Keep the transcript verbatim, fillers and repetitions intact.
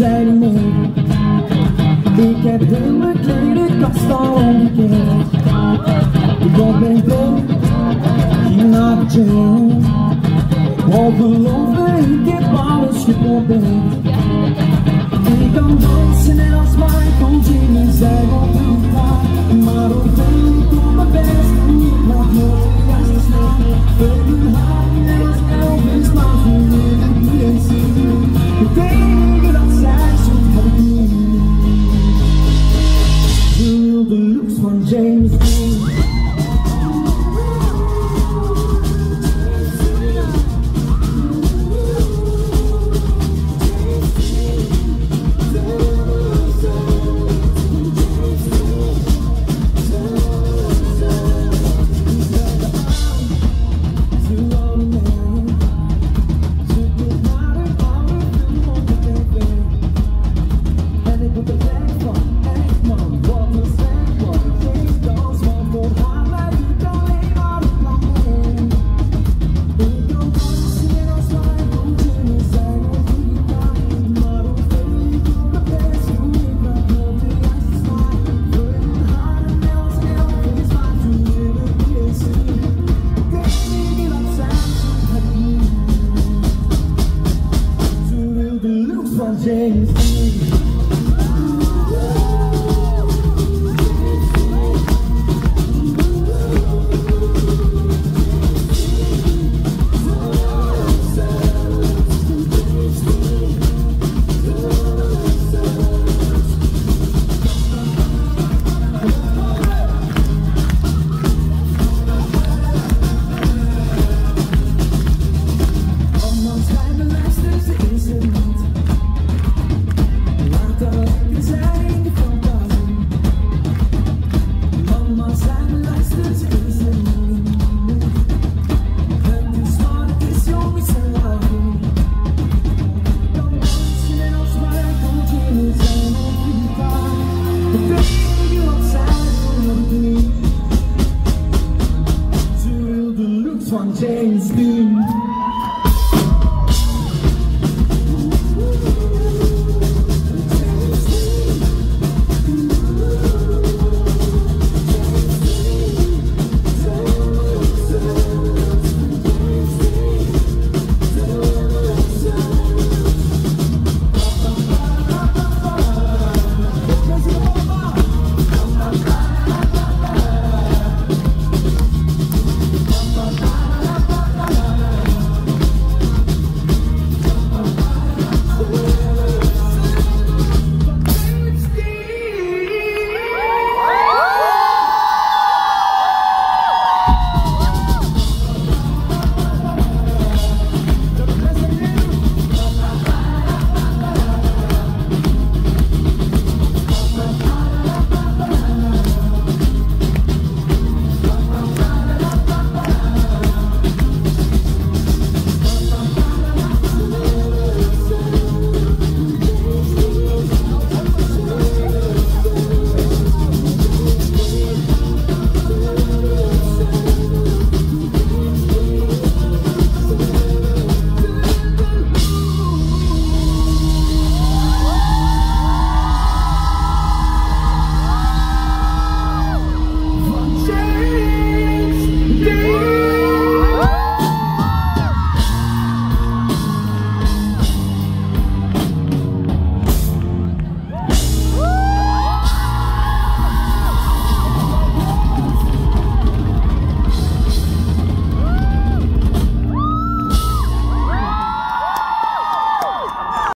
zijn niet meer. Ik heb heel mijn kledingkast al omgekeerd. Ik ben dom, ging naar de jail. Oh geloof me, ik heb alles geprobeerd. Ik kan dansen en als Michael Jimmy zijn op een vraag. Maar ook ben ik op mijn best en ik mag nooit juist snel. Wil je haar net als Elvis, maar voor je niet eens zien. De dingen dat zij zoekt heb ik niet. Ze wil de looks van James Dean. James.